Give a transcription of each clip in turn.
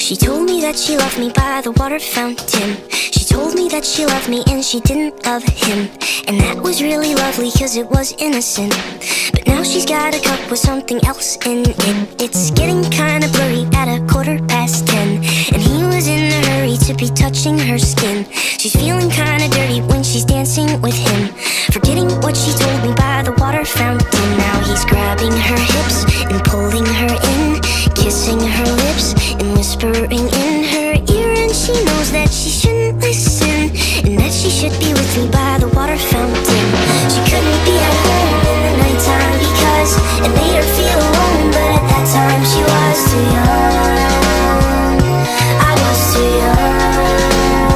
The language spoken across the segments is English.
She told me that she loved me by the water fountain. She told me that she loved me and she didn't love him. And that was really lovely cause it was innocent. But now she's got a cup with something else in it. It's getting kinda blurry at 10:15. And he was in a hurry to be touching her skin. She's feeling kinda dirty when she's dancing with him, forgetting what she told me by the water fountain. Now he's grabbing her hips and pulling her in, kissing her lips and whispering in her ear. And she knows that she shouldn't listen, and that she should be with me by the water fountain. She couldn't be at home in the nighttime because it made her feel alone. But at that time she was too young. I was too young.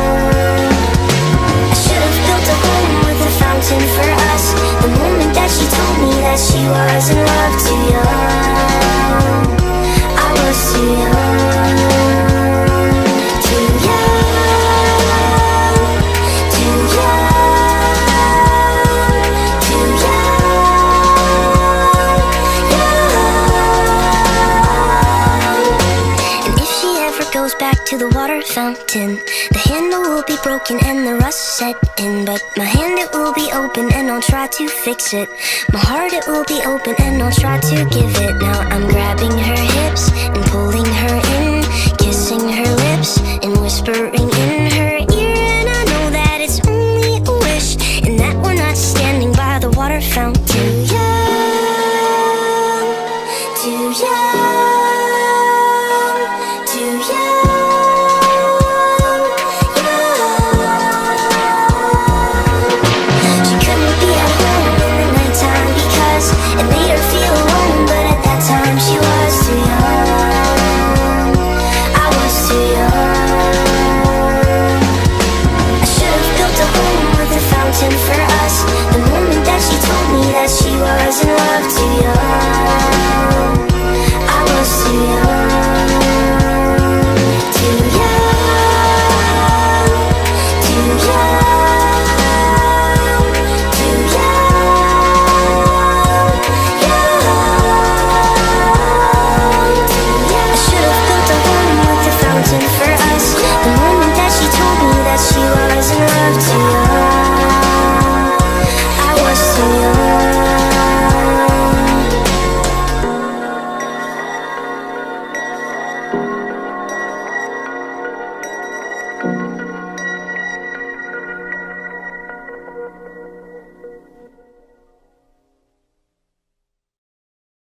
I should have built a home with a fountain for us. The moment that she told me that she was in love, too young. I was too young. Too young. Too young. Too young. And if she ever goes back to the water fountain, the handle will be broken and the rust set in. But my hand, it will be open and I'll try to fix it. My heart, it will be open and I'll try to give it. Now I'm grabbing her hips and pulling her in, kissing her lips and whispering in her ear. And I know that it's only a wish, and that we're not standing by the water fountain. Too young, too young, too young, young. She couldn't be at home in the nighttime because it made her feel alone. But at that time she was too young. I was too young. I should have built a home with a fountain for us. The moment that she told me that she was in love, too young. I was too young. Too young. Too young. Too young. Young. I should have built a home with a fountain for us. The moment that she told me that she was in love, too